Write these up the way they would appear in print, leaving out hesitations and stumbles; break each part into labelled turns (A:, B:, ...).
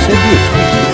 A: so beautiful.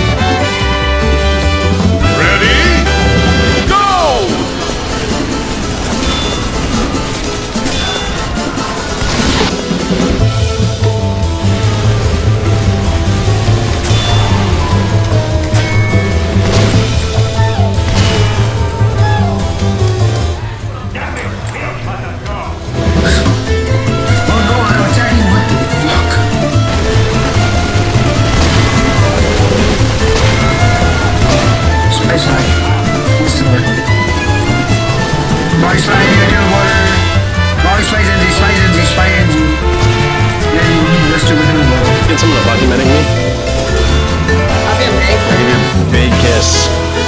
B: Get someone to documenting me?
C: I'll be a
B: I give you a big kiss.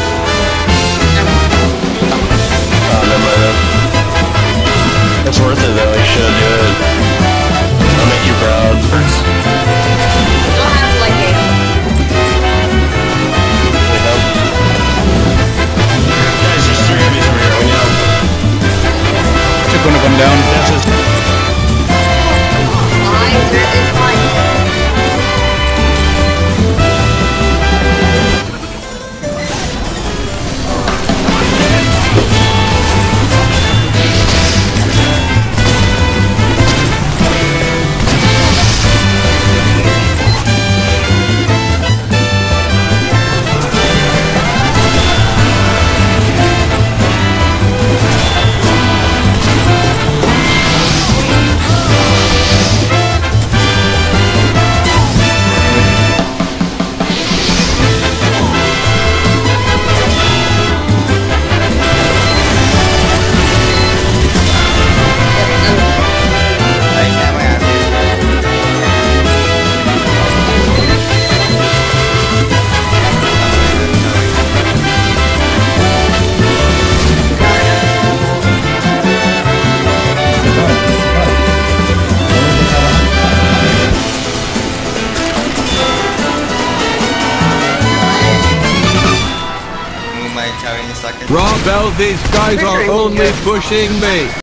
B: Oh, never mind then. It's worth it though, you should do it. I'll make you proud.
C: I'll have like a...
B: Guys, there's 3 enemies over here, we need help.
A: Took one of them down.
B: That's just...
C: It's fine.
D: Rob,
A: These guys are only pushing me.